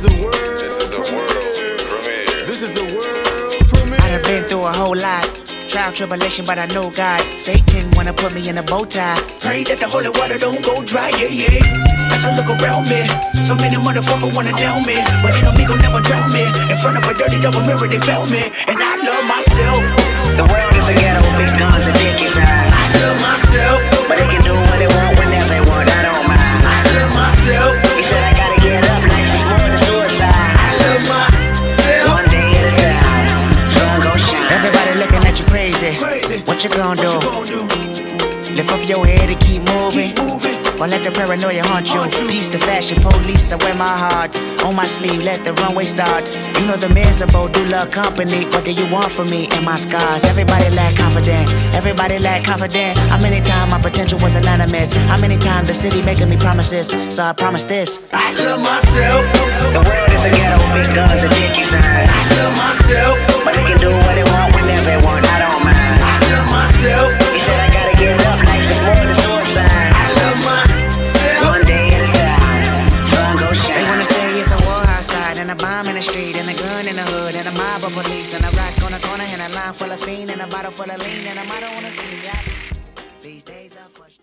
is a world premiere. This is a world premiere. I done been through a whole lot. Trial, tribulation, but I know God. Satan wanna put me in a bow tie. Pray that the holy water don't go dry, yeah, yeah. As I look around me, so many motherfuckers wanna down me, but enemy gon' never drown me. In front of a dirty double mirror, they found me, and I love myself. The world is a ghetto, big guns and dick inside. I love myself, But they can do what they want whenever they want, I don't mind. I love myself, He said I gotta get up, life is more than suicide. I love myself. One day at a time, sun gon' shine. Everybody looking at you crazy. What you gonna do? Lift up your head and keep moving. Or let the paranoia haunt you. Peace to fashion police, I wear my heart on my sleeve, let the runway start. You know the miserable do love company. What do you want from me and my scars? Everybody lack confident, everybody lack confident. How many times my potential was anonymous? How many times the city making me promises? So I promise this, I love myself. The world is a ghetto, big guns and dick inside. I love myself, But they can do what they want whenever they want, I don't mind. I love myself. He said I gotta get up, life is more than suicide. I love myself. One day at a time, sun gon' shine. They wanna say it's a war outside, and a bomb in the street, and a gun in the hood, and a mob of police, and a rock on the corner, and a line full of fiend, and a bottle full of lean, and a motto on the scene. These days are for